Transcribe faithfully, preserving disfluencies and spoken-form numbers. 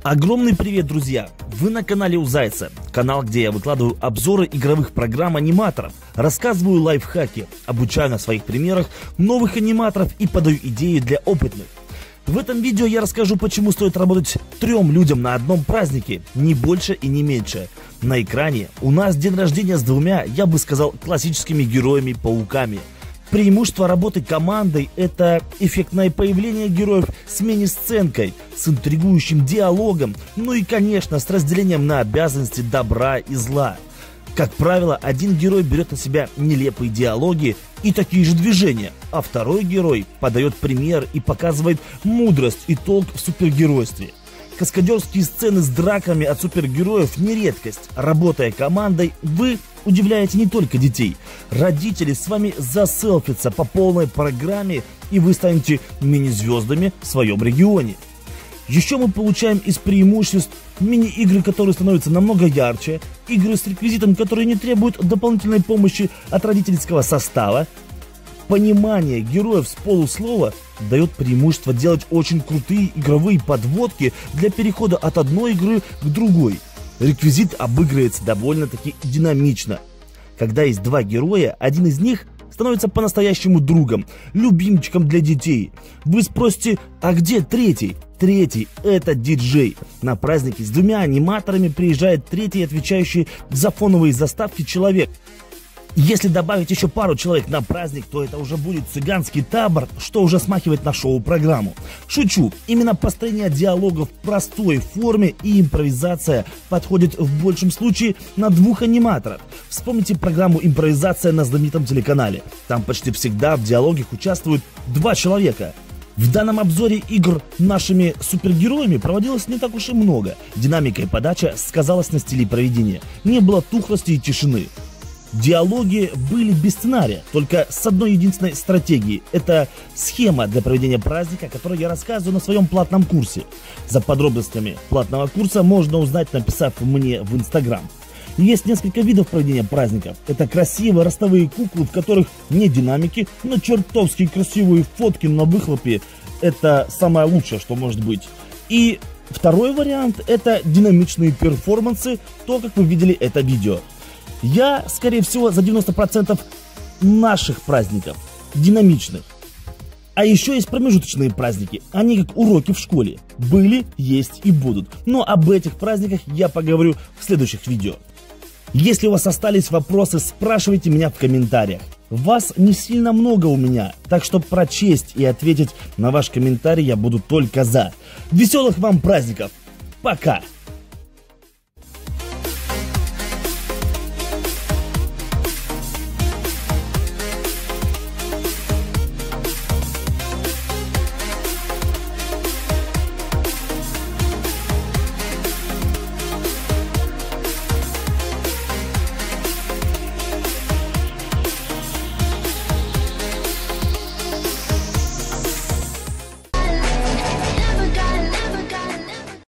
Огромный привет, друзья! Вы на канале У Зайца, канал, где я выкладываю обзоры игровых программ аниматоров, рассказываю лайфхаки, обучаю на своих примерах новых аниматоров и подаю идеи для опытных. В этом видео я расскажу, почему стоит работать трем людям на одном празднике, не больше и не меньше. На экране у нас день рождения с двумя, я бы сказал, классическими героями-пауками. Преимущество работы командой – это эффектное появление героев с мини-сценкой, с интригующим диалогом, ну и, конечно, с разделением на обязанности добра и зла. Как правило, один герой берет на себя нелепые диалоги и такие же движения, а второй герой подает пример и показывает мудрость и толк в супергеройстве. Каскадерские сцены с драками от супергероев не редкость. Работая командой, вы удивляете не только детей. Родители с вами заселфятся по полной программе, и вы станете мини-звездами в своем регионе. Еще мы получаем из преимуществ мини-игры, которые становятся намного ярче, игры с реквизитом, которые не требуют дополнительной помощи от родительского состава. Понимание героев с полуслова дает преимущество делать очень крутые игровые подводки для перехода от одной игры к другой. Реквизит обыгрывается довольно-таки динамично. Когда есть два героя, один из них становится по-настоящему другом, любимчиком для детей. Вы спросите, а где третий? Третий – это диджей. На празднике с двумя аниматорами приезжает третий, отвечающий за фоновые заставки человек. Если добавить еще пару человек на праздник, то это уже будет цыганский табор, что уже смахивает на шоу-программу. Шучу, именно построение диалогов в простой форме и импровизация подходит в большем случае на двух аниматоров. Вспомните программу «Импровизация» на знаменитом телеканале. Там почти всегда в диалогах участвуют два человека. В данном обзоре игр нашими супергероями проводилось не так уж и много. Динамика и подача сказалась на стиле проведения. Не было тухлости и тишины. Диалоги были без сценария, только с одной единственной стратегией. Это схема для проведения праздника, о которой я рассказываю на своем платном курсе. За подробностями платного курса можно узнать, написав мне в Инстаграм. Есть несколько видов проведения праздников. Это красивые ростовые куклы, в которых нет динамики, но чертовски красивые фотки на выхлопе. Это самое лучшее, что может быть. И второй вариант – это динамичные перформансы, то, как вы видели это видео. Я, скорее всего, за девяносто процентов наших праздников, динамичных. А еще есть промежуточные праздники, они как уроки в школе. Были, есть и будут. Но об этих праздниках я поговорю в следующих видео. Если у вас остались вопросы, спрашивайте меня в комментариях. Вас не сильно много у меня, так что прочесть и ответить на ваш комментарий я буду только за. Веселых вам праздников! Пока!